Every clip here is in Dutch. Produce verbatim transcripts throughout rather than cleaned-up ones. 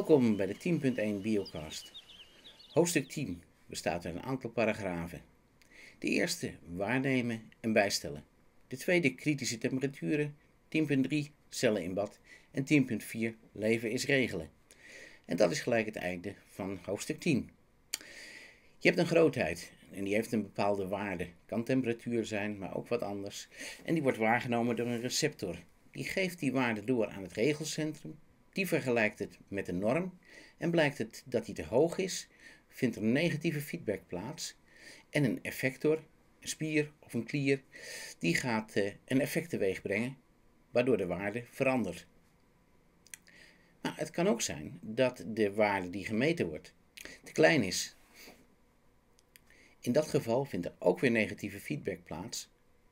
Welkom bij de tien punt één Biocast. Hoofdstuk tien bestaat uit een aantal paragrafen. De eerste, waarnemen en bijstellen. De tweede, kritische temperaturen. tien punt drie, cellen in bad. En tien punt vier, leven is regelen. En dat is gelijk het einde van hoofdstuk tien. Je hebt een grootheid en die heeft een bepaalde waarde. Kan temperatuur zijn, maar ook wat anders. En die wordt waargenomen door een receptor. Die geeft die waarde door aan het regelcentrum. Die vergelijkt het met een norm en blijkt het dat die te hoog is, vindt er een negatieve feedback plaats en een effector, een spier of een klier, die gaat uh, een effect teweeg brengen, waardoor de waarde verandert. Maar het kan ook zijn dat de waarde die gemeten wordt te klein is. In dat geval vindt er ook weer negatieve feedback plaats,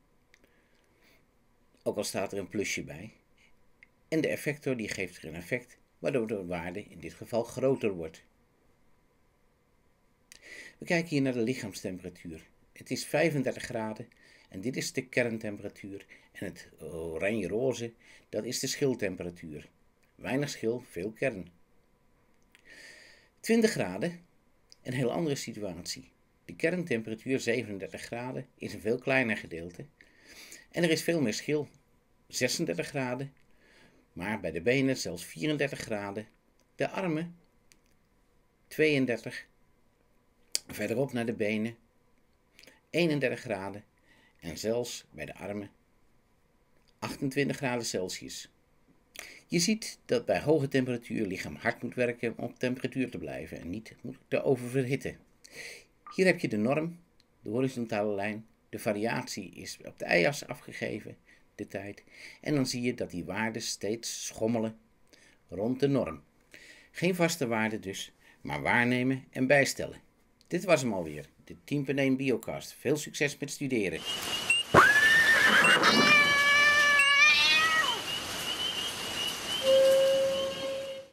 ook al staat er een plusje bij. En de effector die geeft er een effect, waardoor de waarde in dit geval groter wordt. We kijken hier naar de lichaamstemperatuur. Het is vijfendertig graden en dit is de kerntemperatuur. En het oranje-roze, dat is de schiltemperatuur. Weinig schil, veel kern. twintig graden, een heel andere situatie. De kerntemperatuur, zevenendertig graden, is een veel kleiner gedeelte. En er is veel meer schil, zesendertig graden. Maar bij de benen zelfs vierendertig graden, de armen tweeëndertig, verderop naar de benen eenendertig graden en zelfs bij de armen achtentwintig graden Celsius. Je ziet dat bij hoge temperatuur lichaam hard moet werken om op temperatuur te blijven en niet moet te oververhitten. Hier heb je de norm, de horizontale lijn, de variatie is op de y-as afgegeven. De tijd. En dan zie je dat die waarden steeds schommelen rond de norm. Geen vaste waarde dus, maar waarnemen en bijstellen. Dit was hem alweer, de tien punt één Biocast. Veel succes met studeren.